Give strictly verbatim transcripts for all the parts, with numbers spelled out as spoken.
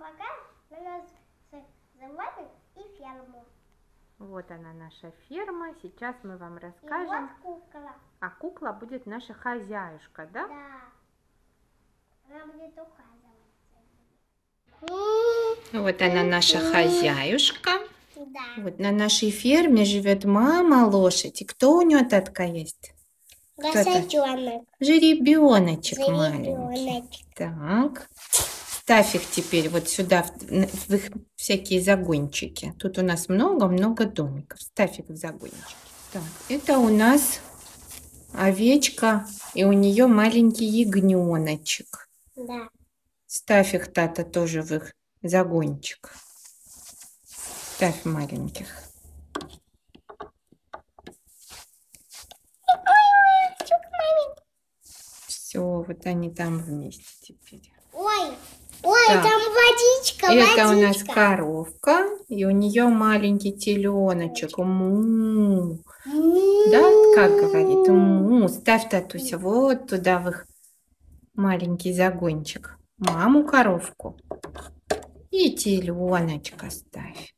покажем на нас с вами и ферму. Вот она, наша ферма. Сейчас мы вам расскажем. И вот кукла. А кукла будет наша хозяюшка, да? Да. Она будет ухаживать. Вот она, наша хозяюшка. Да. Вот на нашей ферме живет мама лошадь. И кто у нее татка есть? Лошаденок. Жеребеночек Жеребеночек. маленький. Так. Ставь их теперь вот сюда, в, в их всякие загончики. Тут у нас много-много домиков. Ставь их в загончики. Так, это у нас овечка, и у нее маленький ягненочек. Да. Ставь их, Тата, тоже в их загончик. Ставь маленьких. Все, вот они там вместе теперь. Ой, ой, Так. там водичка, Это водичка. у нас коровка, и у нее маленький теленочек. Му. Да, как говорит? Му. Ставь, Татуся, вот туда в их маленький загончик. Маму коровку. И теленочка ставь.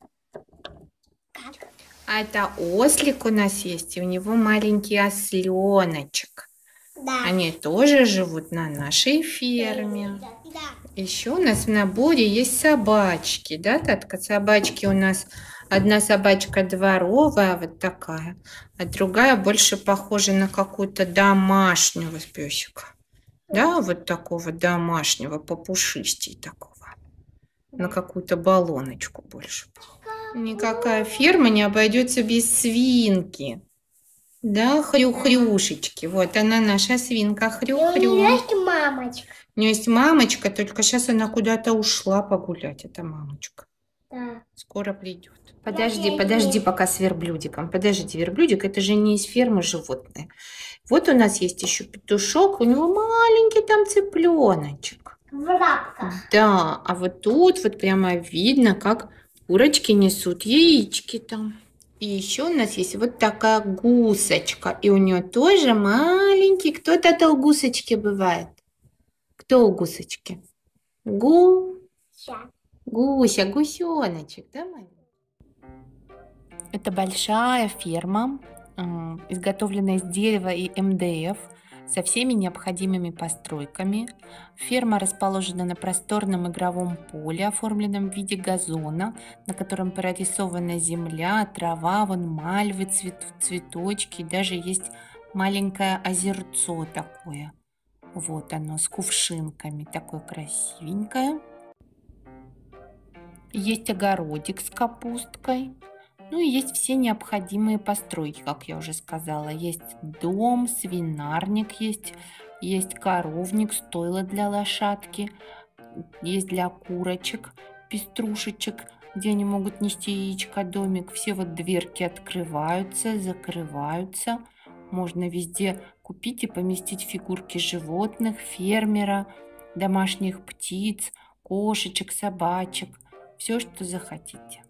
А это ослик у нас есть, и у него маленький осленочек. Да. Они тоже живут на нашей ферме. Да. Еще у нас в наборе есть собачки, да, Татка? Собачки у нас, одна собачка дворовая, вот такая, а другая больше похожа на какую-то домашнего песика. Да, вот такого домашнего, попушистей такого. На какую-то баллоночку больше. Никакая ферма не обойдется без свинки. Да, хрю-хрюшечки. Вот она, наша свинка хрю-хрю. У нее есть мамочка. У нее есть мамочка, только сейчас она куда-то ушла погулять, эта мамочка. Да. Скоро придет. Подожди, Я подожди не- пока с верблюдиком. Подожди, верблюдик, это же не из фермы животные. Вот у нас есть еще петушок, у него маленький там цыпленочек. В лапках. Да, а вот тут вот прямо видно, как курочки несут яички там. И еще у нас есть вот такая гусочка, и у нее тоже маленький. Кто-то у гусочки бывает? Кто у гусочки? Гу... Ща. Гуся, гусеночек, да, маленький? Это большая ферма, изготовленная из дерева и эм дэ эф, со всеми необходимыми постройками. Ферма расположена на просторном игровом поле, оформленном в виде газона, на котором прорисована земля, трава, вон мальвы, цвет, цветочки, и даже есть маленькое озерцо такое. Вот оно, с кувшинками, такое красивенькое. Есть огородик с капусткой. Ну и есть все необходимые постройки, как я уже сказала. Есть дом, свинарник есть, есть коровник, стойло для лошадки, есть для курочек, пеструшечек, где они могут нести яичко, домик. Все вот дверки открываются, закрываются. Можно везде купить и поместить фигурки животных, фермера, домашних птиц, кошечек, собачек. Все, что захотите.